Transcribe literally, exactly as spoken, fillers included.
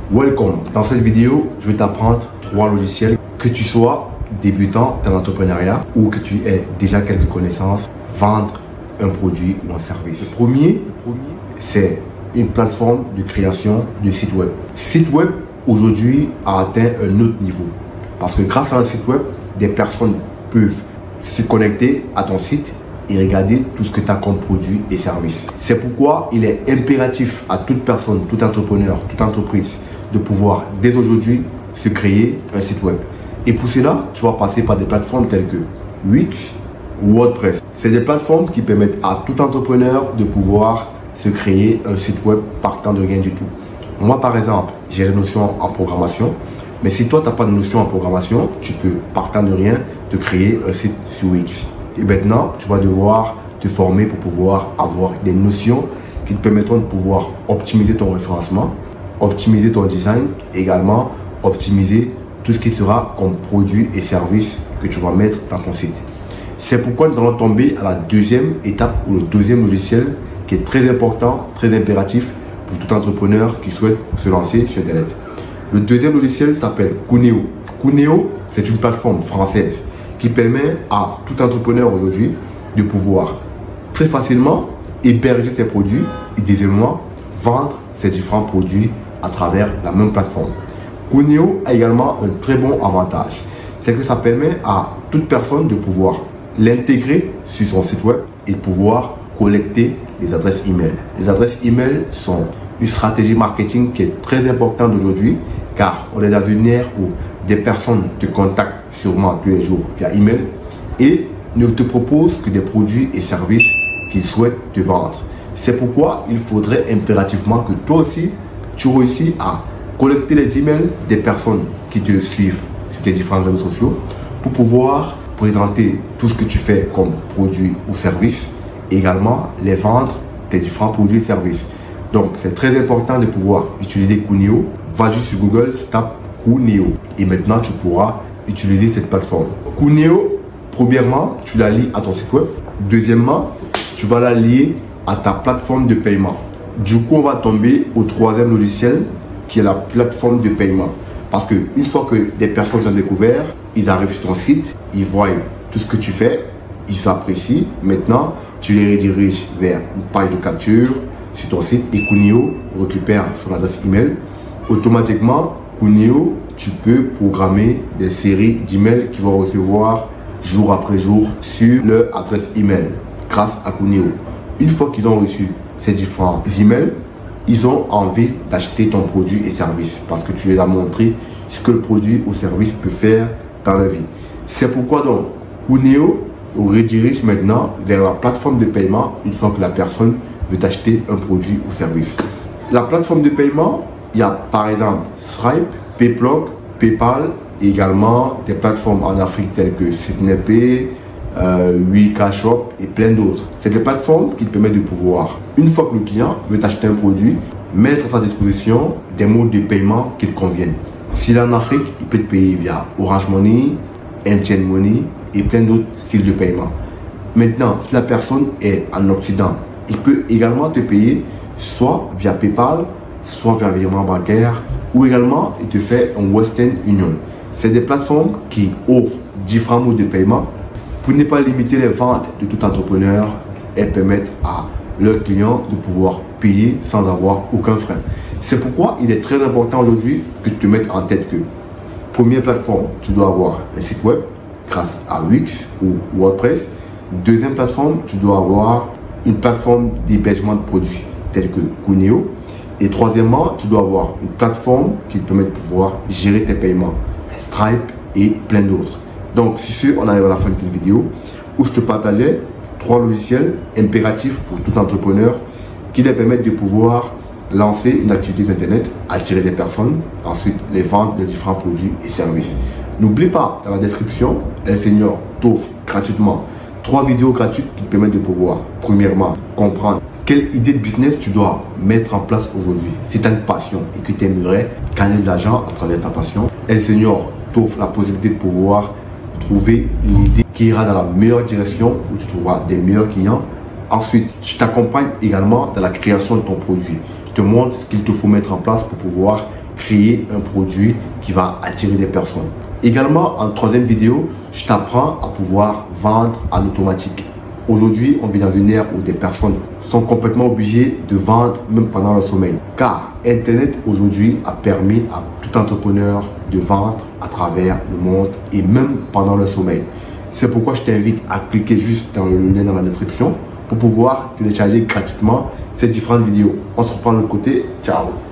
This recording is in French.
Welcome. Dans cette vidéo, je vais t'apprendre trois logiciels. Que tu sois débutant dans l'entrepreneuriat ou que tu aies déjà quelques connaissances, vendre un produit ou un service. Le premier, le premier c'est une plateforme de création de site web. Site web aujourd'hui a atteint un autre niveau parce que grâce à un site web, des personnes peuvent se connecter à ton site et regarder tout ce que tu as comme produit et service. C'est pourquoi il est impératif à toute personne, tout entrepreneur, toute entreprise de pouvoir dès aujourd'hui se créer un site web. Et pour cela, tu vas passer par des plateformes telles que Wix ou WordPress. C'est des plateformes qui permettent à tout entrepreneur de pouvoir se créer un site web partant de rien du tout. Moi, par exemple, j'ai des notions en programmation, mais si toi, tu n'as pas de notion en programmation, tu peux, partant de rien, te créer un site sur Wix. Et maintenant, tu vas devoir te former pour pouvoir avoir des notions qui te permettront de pouvoir optimiser ton référencement, optimiser ton design, également optimiser tout ce qui sera comme produit et service que tu vas mettre dans ton site. C'est pourquoi nous allons tomber à la deuxième étape ou le deuxième logiciel qui est très important, très impératif pour tout entrepreneur qui souhaite se lancer sur Internet. Le deuxième logiciel s'appelle Kuneo. Kuneo, c'est une plateforme française qui permet à tout entrepreneur aujourd'hui de pouvoir très facilement héberger ses produits et deuxièmement vendre ses différents produits à travers la même plateforme. Kuneo a également un très bon avantage, c'est que ça permet à toute personne de pouvoir l'intégrer sur son site web et de pouvoir collecter les adresses email. Les adresses email sont une stratégie marketing qui est très importante aujourd'hui car on est dans une ère où des personnes te contactent sûrement tous les jours via email et ne te proposent que des produits et services qu'ils souhaitent te vendre. C'est pourquoi il faudrait impérativement que toi aussi tu réussis à collecter les emails des personnes qui te suivent sur tes différents réseaux sociaux pour pouvoir présenter tout ce que tu fais comme produit ou service et également les vendre tes différents produits et services. Donc c'est très important de pouvoir utiliser Kuneo. Va juste sur Google, tu tapes Kuneo et maintenant tu pourras utiliser cette plateforme. Kuneo, premièrement, tu la lies à ton site web. Deuxièmement, tu vas la lier à ta plateforme de paiement. Du coup, on va tomber au troisième logiciel qui est la plateforme de paiement. Parce que une fois que des personnes ont découvert, ils arrivent sur ton site, ils voient tout ce que tu fais, ils apprécient. Maintenant, tu les rediriges vers une page de capture sur ton site et Kuneo récupère son adresse email. Automatiquement, Kuneo, tu peux programmer des séries d'emails qui vont recevoir jour après jour sur leur adresse email grâce à Kuneo. Une fois qu'ils ont reçu ces différents emails, ils ont envie d'acheter ton produit et service parce que tu les as montré ce que le produit ou service peut faire dans la vie. C'est pourquoi donc Kuneo redirige maintenant vers la plateforme de paiement une fois que la personne veut acheter un produit ou service. La plateforme de paiement, il y a par exemple Stripe, Payplug, PayPal et également des plateformes en Afrique telles que SnapPay, Euh, Wikashop et plein d'autres. C'est des plateformes qui te permettent de pouvoir, une fois que le client veut acheter un produit, mettre à sa disposition des modes de paiement qui te conviennent. S'il est en Afrique, il peut te payer via Orange Money, M T N Money et plein d'autres styles de paiement. Maintenant, si la personne est en Occident, il peut également te payer soit via PayPal, soit via virement bancaire ou également il te fait un Western Union. C'est des plateformes qui offrent différents modes de paiement. Pour ne pas limiter les ventes de tout entrepreneur, elles permettent à leurs clients de pouvoir payer sans avoir aucun frein. C'est pourquoi il est très important aujourd'hui que tu te mettes en tête que, première plateforme, tu dois avoir un site web grâce à Wix ou WordPress. Deuxième plateforme, tu dois avoir une plateforme d'hébergement de produits telle que Kuneo. Et troisièmement, tu dois avoir une plateforme qui te permet de pouvoir gérer tes paiements, Stripe et plein d'autres. Donc, sur ce, on arrive à la fin de cette vidéo où je te partageais trois logiciels impératifs pour tout entrepreneur qui leur permettent de pouvoir lancer une activité sur Internet, attirer des personnes, ensuite les vendre de différents produits et services. N'oublie pas, dans la description, El Senior t'offre gratuitement trois vidéos gratuites qui te permettent de pouvoir, premièrement, comprendre quelle idée de business tu dois mettre en place aujourd'hui. Si tu as une passion et que tu aimerais gagner de l'argent à travers ta passion, El Senior t'offre la possibilité de pouvoir trouver l'idée qui ira dans la meilleure direction où tu trouveras des meilleurs clients. Ensuite, je t'accompagne également dans la création de ton produit. Je te montre ce qu'il te faut mettre en place pour pouvoir créer un produit qui va attirer des personnes. Également, en troisième vidéo, je t'apprends à pouvoir vendre en automatique. Aujourd'hui, on vit dans une ère où des personnes sont complètement obligées de vendre même pendant le sommeil. Car Internet aujourd'hui a permis à tout entrepreneur de vendre à travers le monde et même pendant le sommeil. C'est pourquoi je t'invite à cliquer juste dans le lien dans la description pour pouvoir télécharger gratuitement ces différentes vidéos. On se reprend de l'autre côté. Ciao!